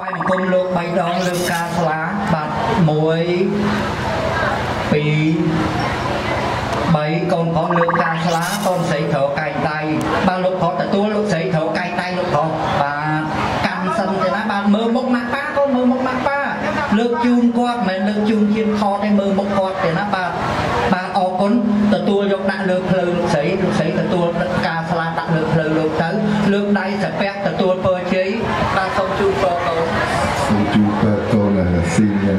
ថ្វាយបង្គំលោក3ដងលើការស្លាបាទ1 2 3កូនផងលើការស្លាកូនស្រីត្រូវកាយដៃបាទលោកផងទទួលលោកស្រីត្រូវកាយដៃលោកផងបាទកាន់សិនទេណាបាទមើលមុខម៉ាក់ប៉ាកូនមើលមុខម៉ាក់ប៉ាលើកជូនគាត់មិនលើកជូនជាថតទេមើលមុខគាត់ទេណាបាទបាទអរគុណទទួលយកដាក់លើភ្លៅលោកស្រីទទួលការស្លាដាក់លើភ្លៅលោកទៅលើកដៃសាពះទទួលពរជ័យបាទសូមជូនពរកូនសូមជូនពរកូនស៊ីយ៉ាង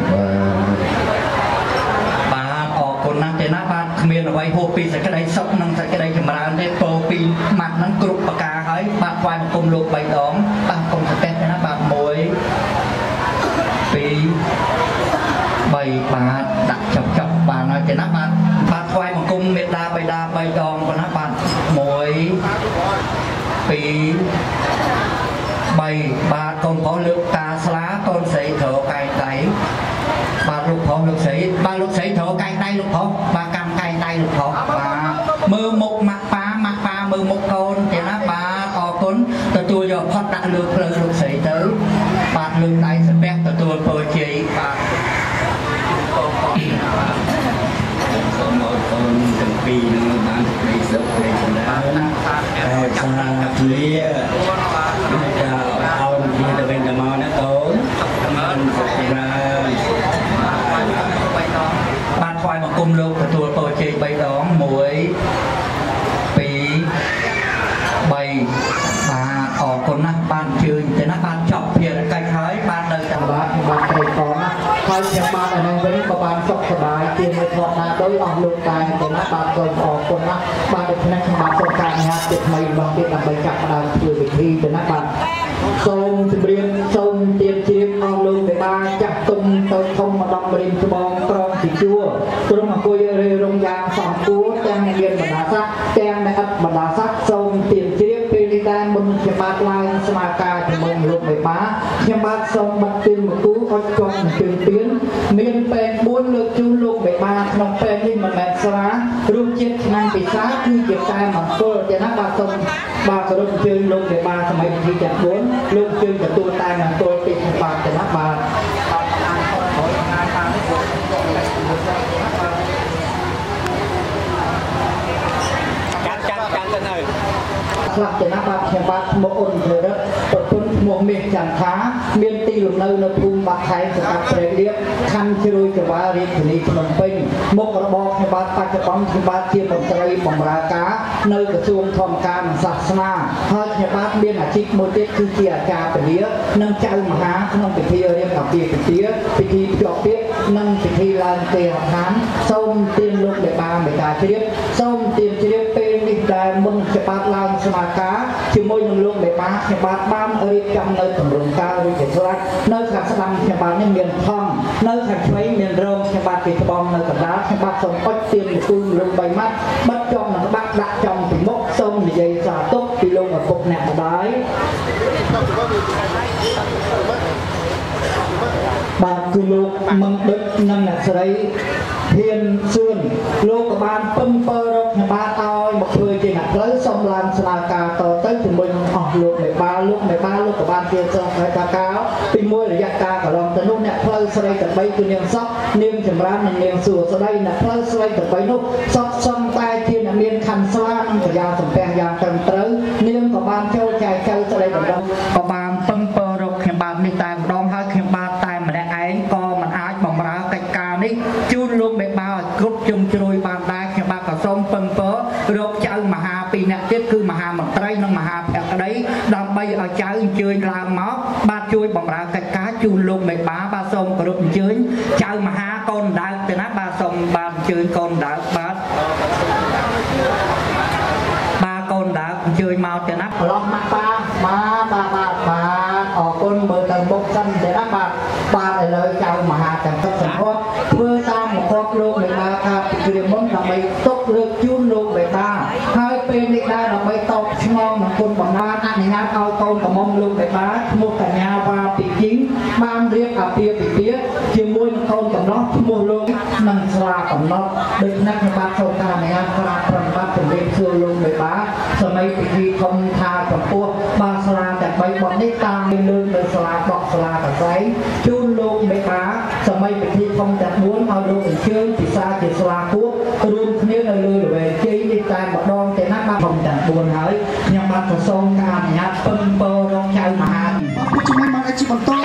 បាទអរគុណណាស់ទេណាបាទគ្មានអ្វីហួសពីសេចក្តីសុខនិងសេចក្តីចម្រើនទេពោពីម៉ាត់ហ្នឹងគ្រប់ប្រការហើយបាទថ្វាយបង្គំលោក3ដងបាទគុំសាពះទេណាបាទ1 2 3បាទដាក់ចប់បាទហើយទេណាបាទថ្វាយបង្គំមេត្តាបិតា3ដងប៉ុណ្ណាបាទ1 2 3បាទកូនប្រុសលើកការស្លាកូនស្រីត្រូវកាយដៃបាទលោកប្រុសលោកស្រីបាទលោកស្រីត្រូវកាយដៃលោកប្រុសបាទកម្មកាយដៃលោកប្រុសបាទមើលមុខម៉ាក់ប៉ាមើលមុខកូនទេណាបាទអរគុណទទួលយកផុតដាក់លើភ្លៅលោកស្រីទៅបាទលើកដៃសាពះទទួលពរជ័យបាទសូមអរគុណទាំងពីរនឹងបានសេចក្តីសុខសេចក្តីចម្រើនតែសាធ្លាមានការអោនគ្នាទៅវិញទៅមកណាកូនបានសុខចម្រើនបាទថ្វាយបង្គំលោកទទួលពរជ័យ3ដង1 2 3បាទអរគុណណាស់បានជើញទៅណាបានចប់ភារកិច្ចហើយបាននៅតាមបាទត្រីកនណាហើយខ្ញុំបានអានេះវិញក៏បានសុខសប្បាយជាមួយធម្មតាដោយអស់លោកតាទៅណាបាទសូមអរគុណណាស់បាទដូច្នេះខ្ញុំបានសូមការអនុញ្ញាតជាថ្មីម្ដងទៀតដើម្បីចាប់ផ្ដើមធ្វើពិធីទៅណាបាទសូមជម្រាបសូមទៀបជ្រាបអស់លោកទេបាចាស់ទុំទៅធំម្ដងរៀមច្បងក្រមជាជួរទ្រង់អង្គុយរេរងយ៉ាងសំគួរទាំងអ្នករៀនបណ្ដាសាស្ត្រទាំងអ្នកឥតបណ្ដាសាស្ត្រសូមទៀបជ្រាបពេលនេះដែរមុនខ្ញុំបាទឡើងស្មារតីជាមួយលោកទេបាខ្ញុំបាទសូមបិទទានមកគូអត់ជាប់នឹងជើងទៀនមានពេន4លើកជូនលោកទេបាក្នុងពេននេះមិនមែនស្រារសជាតិឆ្ងាញ់ពិសាគឺជាតែមង្គលទេណាបាទសូមបាទគោរពអញ្ជើញលោកទេបាសម័យពិធីទាំង4លោកជើញទទួលតែមង្គលពីខ្ញុំបាទទេណាបាទខ្លះចំណាប់បាទខ្ញុំបាទឈ្មោះអ៊ុនធរិតប្រពន្ធឈ្មោះមាសចន្ទថាមានទីលំនៅនៅភូមិបាក់ខែងសង្កាត់ព្រែករៀបខណ្ឌជ្រោយចង្វាររាជធានីភ្នំពេញមុខរបរខ្ញុំបាទបច្ចុប្បន្នខ្ញុំបាទជាមន្ត្រីបម្រើការនៅក្រសួងធម្មការនិងសាសនាហើយខ្ញុំបាទមានអាជីពមួយទៀតគឺជាអាចារ្យពលានិងចៅមហាក្នុងពិធីរៀបអាពាហ៍ពិពាហ៍ពិធីភ្ជាប់ពាក្យនិងពិធីឡើងទេហដ្ឋានសូមទានលោកដែលបានមេត្តាជ្រាបសូមទានជ្រាបពេលនេះដែលមុនខ្ញុំបាទឡើងស្មារតីជាមួយនឹងលោកមេបាខ្ញុំបាទបានរៀបចំនៅកម្រងការវិទ្យាស្រាត់នៅខាងស្ដាំខ្ញុំបាទនេះមានថងនៅខាងឆ្វេងមានរោងខ្ញុំបាទគេត្បូងនៅកណ្ដាលខ្ញុំបាទសូមអុជទៀនគូលោក3ម៉ាត់បិទចំនឹងបាក់ដាក់ចំពីមុខសូមនិយាយសាទុកពីលោកឪពុកអ្នកម្ដាយបាទគឺលោកមង្ដិតនិងអ្នកស្រីហ៊ានសឿនលោកក៏បានពឹងពើរកខ្ញុំបាទឲ្យមកធ្វើជាអ្នកផ្លូវសូមឡើងស្នើការតទៅជាមួយនឹងអស់លោកមេបាលោកក៏បានជាសង្ឃថាការពីមួយរយៈកាលកន្លងទៅនោះអ្នកផ្លូវស្រីទាំង3គឺនាងសក់នាងចម្រើននិងនាងសួស្ដីអ្នកផ្លូវស្រីទាំង3នោះសក់សំតែជាអ្នកមានខណ្ឌស្លានិងប្រយោជន៍សំពះយ៉ាងត្រឹមត្រូវនាងក៏បានចូលចែកចៅស្ដីបណ្ដុំក៏បានពឹងពើរកខ្ញុំបាទនេះតែម្ដងហើយខ្ញុំបាទតែម្នាក់ឯងក៏មិនអាចបម្រើកិច្ចការនេះជូនលោកមេបាឲ្យគ្រប់ជុំជ្រោយបានដែរខ្ញុំបាទក៏សូមពឹងពើរកចៅមហា2នាក់ទៀតគឺមហាមន្ត្រីនិងមហាភក្តីដើម្បីឲ្យចៅអញ្ជើញឡើងមកបាទជួយបម្រើកិច្ចការជូនលោកមេបាបាទសូមគោរពអញ្ជើញចៅមហាកូនដើកទៅណាបាទសូមបាទអញ្ជើញកូនដើកបាទកូនដើកអញ្ជើញមកទៅណាប្រឡងម៉ាក់ប៉ាបាទអរគុណមើលទៅមុខសិនទៅណាបាទឥឡូវចៅមហាទាំងទឹកសម្បត្តិធ្វើតាមមកគាត់លោកមេបាថាពីគ្រាមុនដើម្បីទុកលើកជូនលោកមេបាហើយពេលនេះដែរដើម្បីតបឆ្ងងនឹងគុណបំណានអនុញ្ញាតឲ្យកូនកំមុំលោកមេបាឈ្មោះកញ្ញាវ៉ាពីជីងបានរៀបអាពាហ៍ពិពាហ៍ជាមួយនឹងកូនកំណោះឈ្មោះលោកនិងស្លាកំណត់ដូច្នេះខ្ញុំបាទសូមការអនុញ្ញាតក្រាបប្រណិប័តជំរាបសួរលោកមេបាសម័យពិធីធំថាចំពោះបាទស្លាទាំង3បទនេះតាមលើកនៅស្លាដកស្លា là cả cái chun lô mấy cá sầm mây bị thi không chặt muốn ao đô ở chương thì xa thì xa quốc luôn nếu là lừa về chơi đi tay mà đong cái nát ba không chặt buồn hỏi nhưng mà phải xong cả nhà phân bơ đong chào mà chúng mình mang chỉ bằng to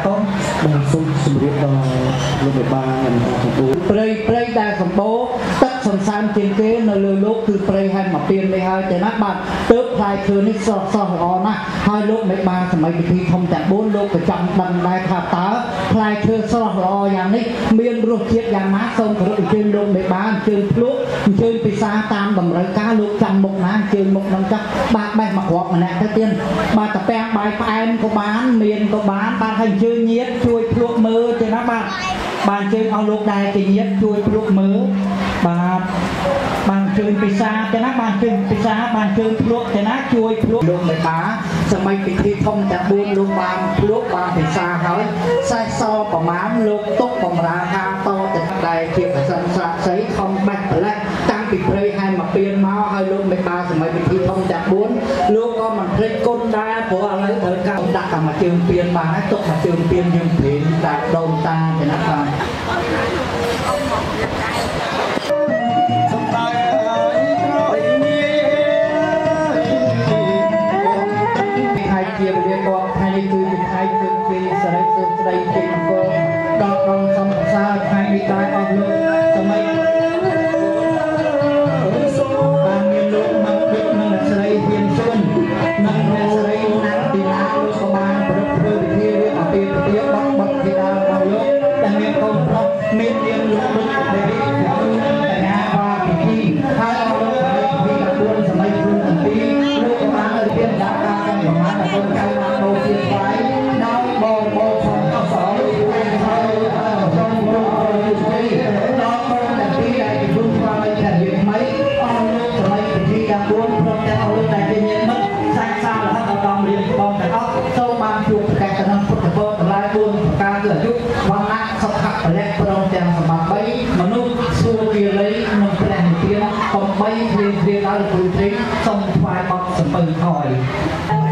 Play ได้สมบูรณ์សំសានជាងគេនៅលើលោកគឺប្រេហើយមកពៀននេះហើយតែណាបាទទើបផ្លែឈើនេះស្រស់ល្អណាស់ហើយលោកមេបានសម័យពិធីធំទាំង4លោកក៏ចង់ដឹងដែរថាតើផ្លែឈើស្រស់ល្អយ៉ាងនេះមានរសជាតិយ៉ាងណាសូមគោរពអញ្ជើញលោកមេបានអញ្ជើញភ្លុកអញ្ជើញពិសាតាមតម្រូវការលោកចាំមុខណាអញ្ជើញមុខនឹងចាស់បាទបេះមកគ្រាប់ម្នាក់ទៅទៀតបាទតាពាំងបាយផ្អែមក៏បានមានក៏បានបាទហើយអញ្ជើញញាតិជួយភ្លុកមើលទេណាបាទបានជើងឲ្យលោកដែរជាញាតិជួយភ្លុកមើលបាទបានជើងពិសាទេណាបានជើងពិសាបានជើងភ្លុកទេណាជួយភ្លុកលោកមេបាសម័យពិធីធំទាំង4លោកបានភ្លុកបានពិសាហើយសេះសល់ប្រមាណលោកទុកបំរើការតទៅដែរជាប្រសិនស្រាក់ស្អីខំបាច់ប្រឡេះតាំងពីព្រៃហើយមកពៀនមកហើយលោកមេបាសម័យពិធីធំទាំង4លោកក៏មិនភ្លេចគុណដែរព្រោះឥឡូវត្រូវការដាក់តែមកជើងពៀនបានហើយទុកមកជើងពៀនយើងព្រៀនដាក់ដូនតាទេណាបាទជាវិញ្ញាណគាត់ថ្ងៃនេះគឺជាថ្ងៃជើងពីសិរីសុខស្ដីជាអង្គដល់ដល់សំប្រសើរថ្ងៃនេះដែរអស់លោកសម័យបានមានលោកមកដឹកនឹងស្រីហ៊ានជុននិងអ្នកស្រីណាត់ទីណាលោកក៏បានប្រឹកធ្វើវិធីរឿងអំពីពទាបត់ធីតារបស់លោកដែលមានកូនប្រុសមាននាមលោកដូចដែលកញ្ញាបាពិធីហើយអស់លោកពី14សម័យគ្រូទាំងពីរលោកក៏បានរៀបដាក់ការកម្មប្រមាណដល់កូនចៅបានបូជាថ្វាយដោយបងផងអសរហើយtrong rồi thì đó con là khi đại vương qua đây là việc mấy ông lúc rồi thì đã muốn trong cái ông đại tiên nhân mất sai sao là hết đồng liền con phải óc sâu ban chuột cái cái năm phút phút lại buồn ca cửa chút văn nát sắp khắc phải lẹ trong trang sầm bạc bấy mà lúc xua kia lấy mình phải làm tiền còn bấy thì đó là từ thế xong phải bọc sầm bừng khỏi